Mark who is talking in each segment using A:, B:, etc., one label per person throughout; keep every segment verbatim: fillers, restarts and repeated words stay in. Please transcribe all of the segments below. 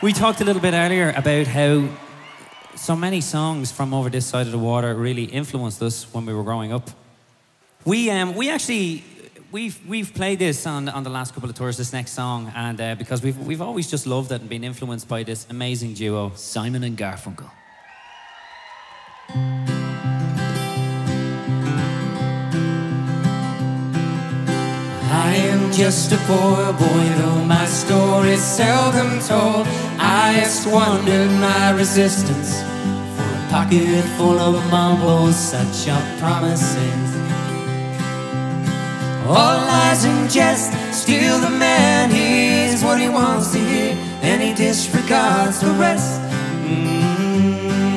A: We talked a little bit earlier about how so many songs from over this side of the water really influenced us when we were growing up. We um we actually we've we've played this on on the last couple of tours, this next song, and uh, because we've we've always just loved it and been influenced by this amazing duo, Simon and Garfunkel.
B: I am just a poor boy, though my story's seldom told. I just wondered my resistance for a pocket full of mumbles, such are promises. All lies and jest, still the man hears what he wants to hear, and he disregards the rest. Mm-hmm.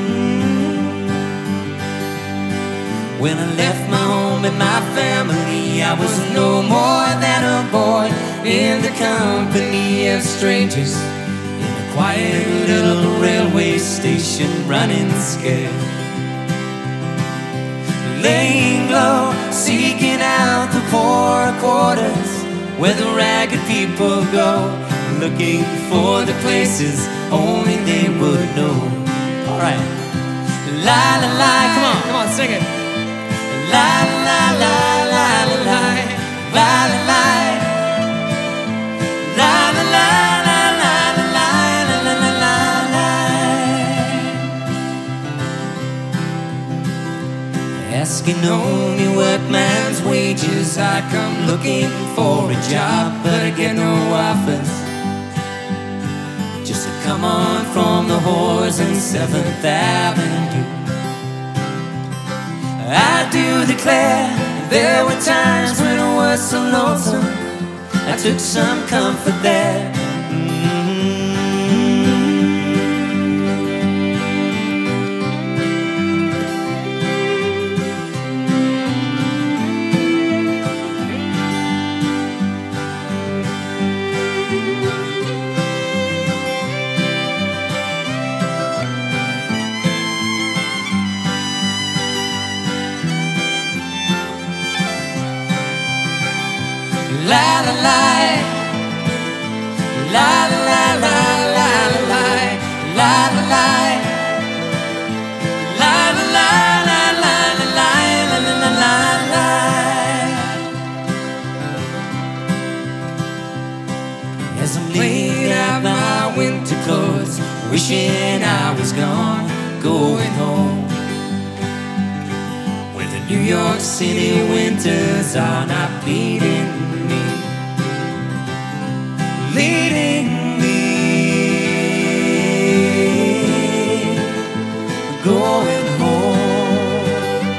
B: When I left my home and my family, I was no more than a boy in the company of strangers, in a quiet little railway station, running scared, laying low, seeking out the poor quarters where the ragged people go, looking for the places only they would know. All right. La la la, come on, come on, sing it. La la la la la la, la la la, la la la la la la la la la la. Asking only workman's wages, I come looking for a job, but I get no offers. Just to come on from the whores in seventh Avenue. I do declare there were times when it was so lonesome, I took some comfort there. La la la, la la la la la la, la la la, la la la la la la la la la. As I'm laying out my winter clothes, wishing I was gone, going home, where the New York City winters are not bleeding, leading me, going home.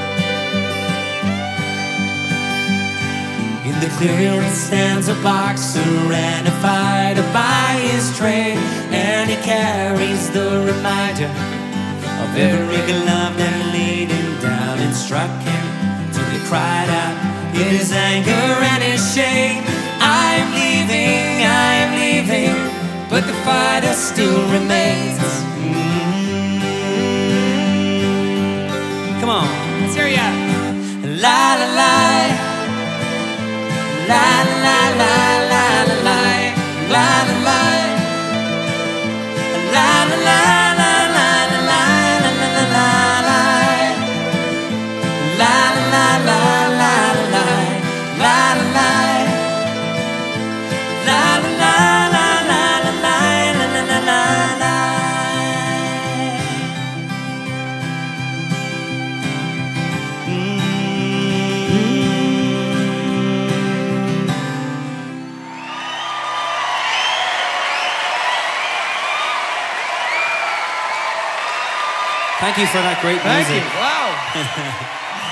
B: In the clearance stands a boxer and a fighter by his trade, and he carries the reminder of every glove that laid him down and struck him till he cried out in his anger and his shame. I am leaving, I am leaving, but the fighter still remains. Mm-hmm.
A: Come on,
B: let's hear ya. La la la, la la la la la la, la la la, la la la la la la la la la la, la la la la la la la la.
A: thank you for that great music.
B: Thank you, wow.